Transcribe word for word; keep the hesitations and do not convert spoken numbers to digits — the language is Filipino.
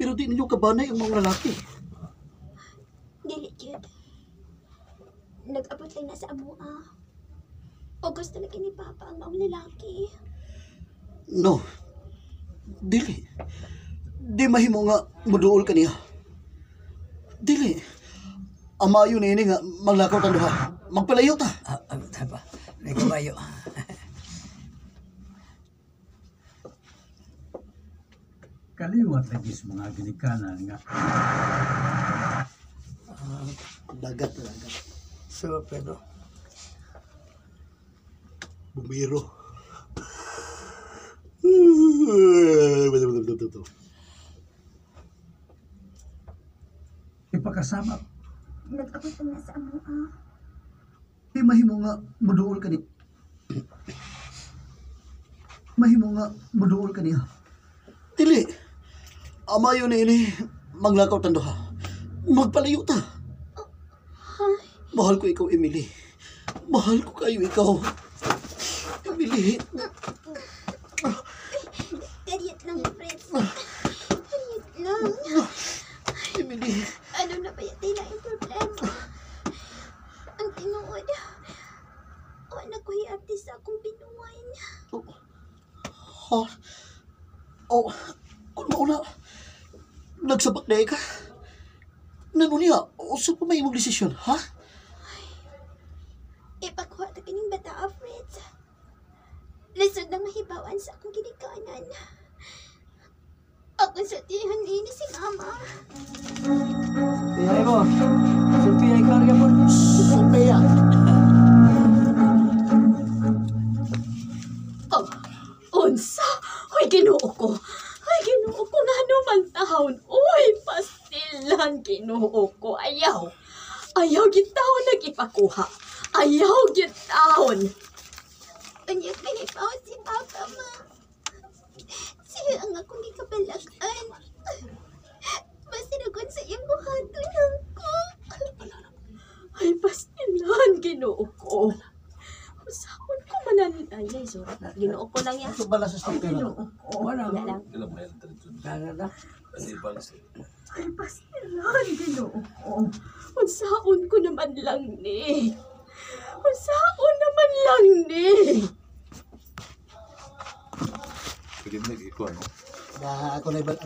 Pero di ninyo kabanay ang mga lalaki. Dili gyud. Nag-abot lang na sa amo ah. O gusto lagi ni Papa ang mga lalaki. No. Dili. Di mahimo nga muduol ka niya. Dili. Amayo na ini nga maglakaw ta duha. Magpalayo ta. Ah, ah, tapa. May kabayo. Kaliwat lagi sa mga ginikanan nga. Dagat na dagat. So, Pedro. Bumiro. Ipakasama. Nag-abot lang na sa amo ah. Di mahimo nga muduol ka ni. Mahimo nga muduol ka niya. Dili. Amayo na ini maglakaw ta duha. Magpalayo ta. Mahal ko ikaw, Emily. Mahal ko kayo ikaw. Emily. Ganyan lang, Prince. Ganyan lang. Emily. Ano na ba yung tila yung problema? Ang tinuod. O nagkuhiyati sa akong binuhay niya. Ha? Oh, kung mauna, nagsabak na ka? Nano niya, uso pa may imong desisyon, ha? Ipakuha ta kining bata, Fritz. Lisod na mahibawan sa akong ginikanan. Ako sa tihan ini si Mama. Piyay mo. Supi ay karga mo. Sophia. Oh, unsa? Hoy, Ginoo ko. Hoy, Ginoo ko nga naman tahon. Uy, pastilan, Ginoo ko. Ayaw. Ayaw gitahon nag-ipakuha. Ayaw gitahon. Unyag nahibaw si Papa, Ma. Siya ang akong gikabalakan. Masinagon sa iyong buhaton ako. Ay, pastilan, Ginoo ko. Saan ko mananin? Ay, ay, sorry. Ginoo ko lang yan. Ito bala sa Sophia na. Ginoo ko. Wala Wala lang. Kaya na. Ay, pastilan, Ginoo ko. Unsaon ko naman lang ni. Unsaon naman lang ni. Pwede mo nag-ikuha, no? Ba, ako na ibal